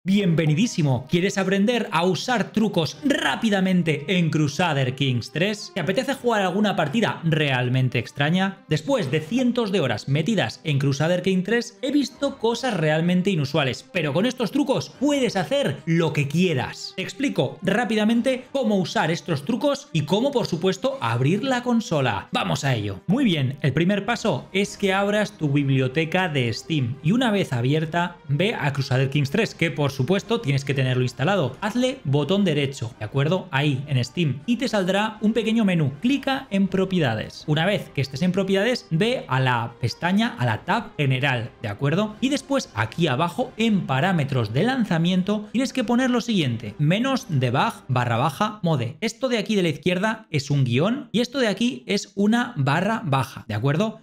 Bienvenidísimo. ¿Quieres aprender a usar trucos rápidamente en Crusader Kings 3? ¿Te apetece jugar alguna partida realmente extraña? Después de cientos de horas metidas en Crusader Kings 3, he visto cosas realmente inusuales, pero con estos trucos puedes hacer lo que quieras. Te explico rápidamente cómo usar estos trucos y cómo, por supuesto, abrir la consola. ¡Vamos a ello! Muy bien, el primer paso es que abras tu biblioteca de Steam y una vez abierta, ve a Crusader Kings 3, que por supuesto tienes que tenerlo instalado. Hazle botón derecho, ¿de acuerdo? Ahí en Steam y te saldrá un pequeño menú. Clica en propiedades. Una vez que estés en propiedades, ve a la pestaña, a la tab general, ¿de acuerdo? Y después aquí abajo en parámetros de lanzamiento tienes que poner lo siguiente: -debug_mode. Esto de aquí de la izquierda es un guión y esto de aquí es una barra baja, ¿de acuerdo?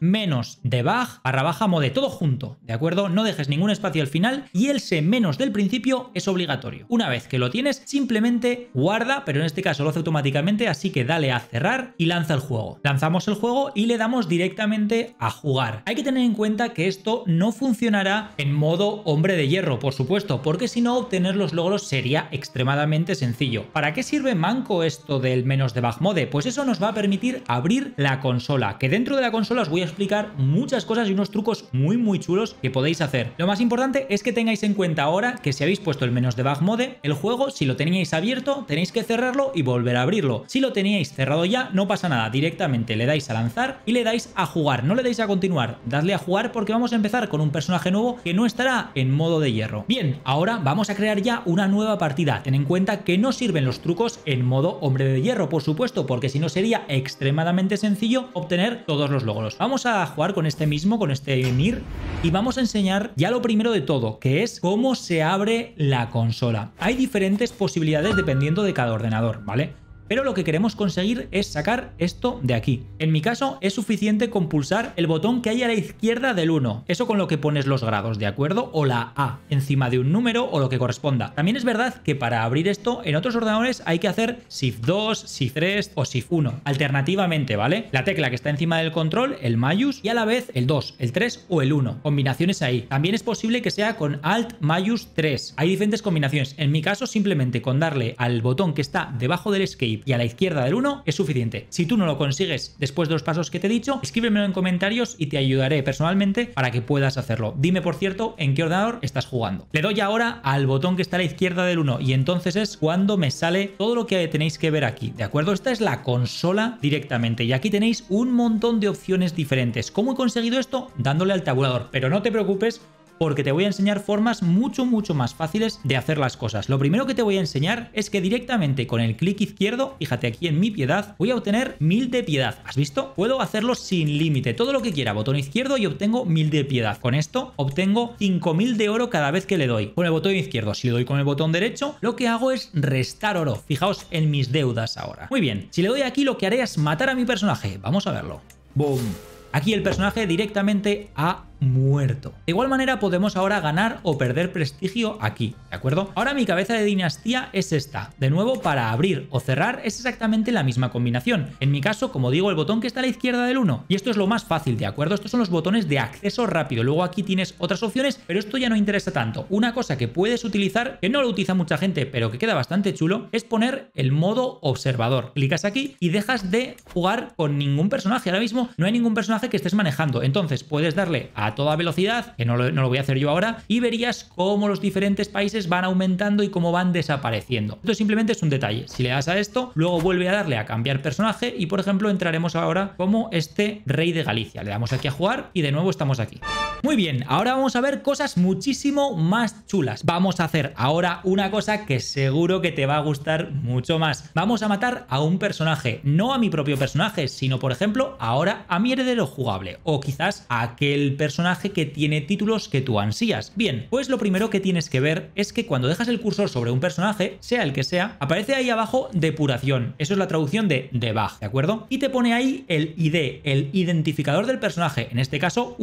-debug_mode, todo junto, ¿de acuerdo? No dejes ningún espacio al final y el menos del principio es obligatorio. Una vez que lo tienes, simplemente guarda, pero en este caso lo hace automáticamente, así que dale a cerrar y lanza el juego. Lanzamos el juego y le damos directamente a jugar. Hay que tener en cuenta que esto no funcionará en modo hombre de hierro, por supuesto, porque si no, obtener los logros sería extremadamente sencillo. ¿Para qué sirve manco esto del -debug mode? Pues eso nos va a permitir abrir la consola, que dentro de la consola os voy a explicar muchas cosas y unos trucos muy chulos que podéis hacer. Lo más importante es que tengáis en cuenta ahora que si habéis puesto el -debug mode, el juego, si lo teníais abierto, tenéis que cerrarlo y volver a abrirlo. Si lo teníais cerrado ya, no pasa nada, directamente le dais a lanzar y le dais a jugar, no le dais a continuar, dadle a jugar porque vamos a empezar con un personaje nuevo que no estará en modo de hierro. Bien, ahora vamos a crear ya una nueva partida. Ten en cuenta que no sirven los trucos en modo hombre de hierro, por supuesto, porque si no sería extremadamente sencillo obtener todos los logros. Vamos a jugar con este mismo, con este Mir, y vamos a enseñar ya lo primero de todo, que es cómo se abre la consola. Hay diferentes posibilidades dependiendo de cada ordenador, ¿vale? Pero lo que queremos conseguir es sacar esto de aquí. En mi caso es suficiente con pulsar el botón que hay a la izquierda del 1. Eso con lo que pones los grados, ¿de acuerdo? O la A encima de un número o lo que corresponda. También es verdad que para abrir esto en otros ordenadores hay que hacer Shift 2, Shift 3 o Shift 1. Alternativamente, ¿vale? La tecla que está encima del control, el mayús, y a la vez el 2, el 3 o el 1. Combinaciones ahí. También es posible que sea con Alt mayús 3. Hay diferentes combinaciones. En mi caso simplemente con darle al botón que está debajo del escape y a la izquierda del 1 es suficiente. Si tú no lo consigues después de los pasos que te he dicho, escríbemelo en comentarios y te ayudaré personalmente para que puedas hacerlo. Dime, por cierto, en qué ordenador estás jugando. Le doy ahora al botón que está a la izquierda del 1 y entonces es cuando me sale todo lo que tenéis que ver aquí, ¿de acuerdo? Esta es la consola directamente y aquí tenéis un montón de opciones diferentes. ¿Cómo he conseguido esto? Dándole al tabulador, pero no te preocupes, porque te voy a enseñar formas mucho más fáciles de hacer las cosas. Lo primero que te voy a enseñar es que directamente con el clic izquierdo, fíjate aquí en mi piedad, voy a obtener 1000 de piedad. ¿Has visto? Puedo hacerlo sin límite, todo lo que quiera, botón izquierdo y obtengo 1000 de piedad. Con esto obtengo 5000 de oro cada vez que le doy. Con el botón izquierdo, si le doy con el botón derecho, lo que hago es restar oro. Fijaos en mis deudas ahora. Muy bien, si le doy aquí lo que haré es matar a mi personaje. Vamos a verlo. ¡Boom! Aquí el personaje directamente ha muerto. De igual manera podemos ahora ganar o perder prestigio aquí, ¿de acuerdo? Ahora mi cabeza de dinastía es esta. De nuevo, para abrir o cerrar es exactamente la misma combinación. En mi caso, como digo, el botón que está a la izquierda del 1. Y esto es lo más fácil, ¿de acuerdo? Estos son los botones de acceso rápido. Luego aquí tienes otras opciones, pero esto ya no interesa tanto. Una cosa que puedes utilizar, que no lo utiliza mucha gente, pero que queda bastante chulo, es poner el modo observador. Clicas aquí y dejas de jugar con ningún personaje. Ahora mismo no hay ningún personaje que estés manejando. Entonces puedes darle a toda velocidad, que no lo voy a hacer yo ahora, y verías cómo los diferentes países van aumentando y cómo van desapareciendo. Esto simplemente es un detalle. Si le das a esto, luego vuelve a darle a cambiar personaje y, por ejemplo, entraremos ahora como este rey de Galicia. Le damos aquí a jugar y de nuevo estamos aquí. Muy bien, ahora vamos a ver cosas muchísimo más chulas. Vamos a hacer ahora una cosa que seguro que te va a gustar mucho más. Vamos a matar a un personaje, no a mi propio personaje, sino, por ejemplo, ahora a mi heredero jugable, o quizás a aquel personaje que tiene títulos que tú ansías. Bien, pues lo primero que tienes que ver es que cuando dejas el cursor sobre un personaje, sea el que sea, aparece ahí abajo depuración. Eso es la traducción de debug, ¿de acuerdo? Y te pone ahí el ID, el identificador del personaje, en este caso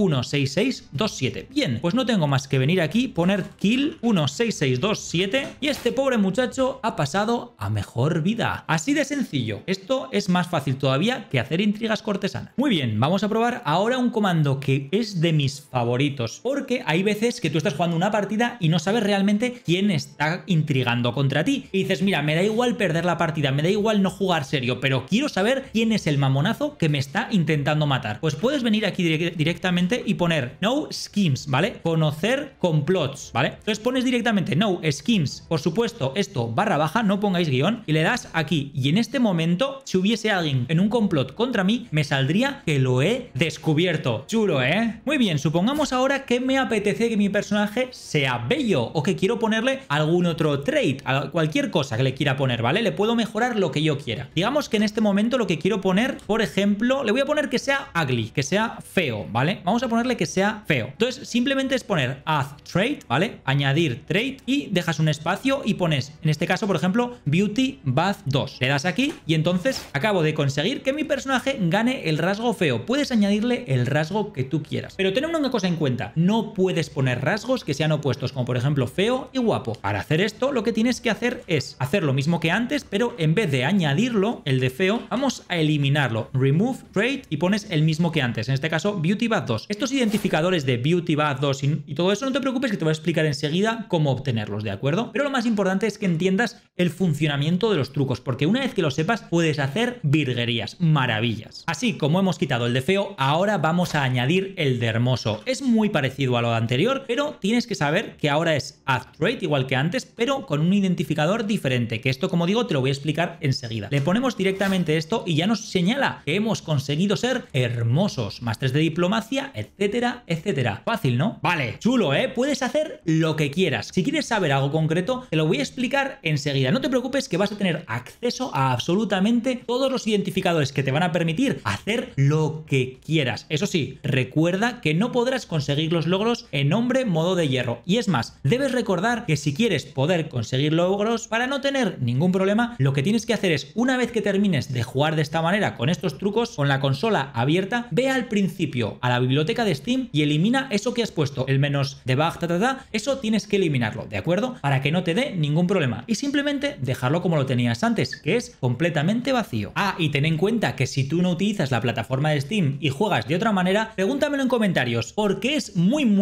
16627. Bien, pues no tengo más que venir aquí, poner kill 16627 y este pobre muchacho ha pasado a mejor vida. Así de sencillo. Esto es más fácil todavía que hacer intrigas cortesanas. Muy bien, vamos a probar ahora un comando que es de mi mis favoritos, porque hay veces que tú estás jugando una partida y no sabes realmente quién está intrigando contra ti. Y dices, mira, me da igual perder la partida, me da igual no jugar serio, pero quiero saber quién es el mamonazo que me está intentando matar. Pues puedes venir aquí directamente y poner no schemes, ¿vale? Conocer complots, ¿vale? Entonces pones directamente no schemes, por supuesto, esto /, no pongáis guión, y le das aquí. Y en este momento, si hubiese alguien en un complot contra mí, me saldría que lo he descubierto. Chulo, ¿eh? Muy bien, supongamos ahora que me apetece que mi personaje sea bello o que quiero ponerle algún otro trait, cualquier cosa que le quiera poner, ¿vale? Le puedo mejorar lo que yo quiera. Digamos que en este momento lo que quiero poner, por ejemplo, le voy a poner que sea ugly, que sea feo, ¿vale? Vamos a ponerle que sea feo. Entonces, simplemente es poner add trait, ¿vale? Añadir trait y dejas un espacio y pones, en este caso, por ejemplo, beauty bath 2. Le das aquí y entonces acabo de conseguir que mi personaje gane el rasgo feo. Puedes añadirle el rasgo que tú quieras. Pero ten una cosa en cuenta, no puedes poner rasgos que sean opuestos, como por ejemplo feo y guapo. Para hacer esto, lo que tienes que hacer es hacer lo mismo que antes, pero en vez de añadirlo, el de feo, vamos a eliminarlo. Remove trait y pones el mismo que antes, en este caso beauty bath 2. Estos identificadores de beauty bath 2 y todo eso, no te preocupes que te voy a explicar enseguida cómo obtenerlos, ¿de acuerdo? Pero lo más importante es que entiendas el funcionamiento de los trucos, porque una vez que lo sepas, puedes hacer virguerías, maravillas. Así como hemos quitado el de feo, ahora vamos a añadir el de hermoso. Es muy parecido a lo anterior, pero tienes que saber que ahora es add trait igual que antes, pero con un identificador diferente, que esto, como digo, te lo voy a explicar enseguida. Le ponemos directamente esto y ya nos señala que hemos conseguido ser hermosos, más 3 de diplomacia, etcétera, etcétera. Fácil, ¿no? Vale, chulo, ¿eh? Puedes hacer lo que quieras. Si quieres saber algo concreto, te lo voy a explicar enseguida. No te preocupes que vas a tener acceso a absolutamente todos los identificadores que te van a permitir hacer lo que quieras. Eso sí, recuerda que no podrás conseguir los logros en hombre modo de hierro. Y es más, debes recordar que si quieres poder conseguir logros para no tener ningún problema, lo que tienes que hacer es, una vez que termines de jugar de esta manera con estos trucos, con la consola abierta, ve al principio a la biblioteca de Steam y elimina eso que has puesto, el menos debug, eso tienes que eliminarlo, ¿de acuerdo? Para que no te dé ningún problema y simplemente dejarlo como lo tenías antes, que es completamente vacío. Ah, y ten en cuenta que si tú no utilizas la plataforma de Steam y juegas de otra manera, pregúntamelo en comentarios, porque es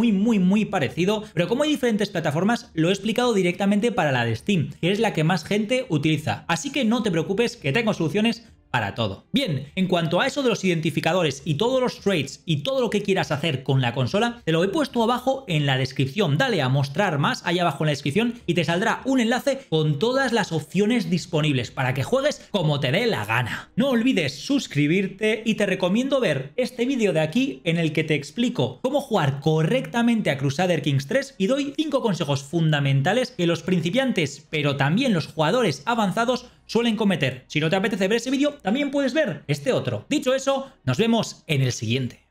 muy parecido, pero como hay diferentes plataformas, lo he explicado directamente para la de Steam, que es la que más gente utiliza. Así que no te preocupes, que tengo soluciones para todo. Bien, en cuanto a eso de los identificadores y todos los traits y todo lo que quieras hacer con la consola, te lo he puesto abajo en la descripción. Dale a mostrar más allá abajo en la descripción y te saldrá un enlace con todas las opciones disponibles para que juegues como te dé la gana. No olvides suscribirte y te recomiendo ver este vídeo de aquí en el que te explico cómo jugar correctamente a Crusader Kings 3 y doy 5 consejos fundamentales que los principiantes, pero también los jugadores avanzados suelen cometer. Si no te apetece ver ese vídeo, también puedes ver este otro. Dicho eso, nos vemos en el siguiente.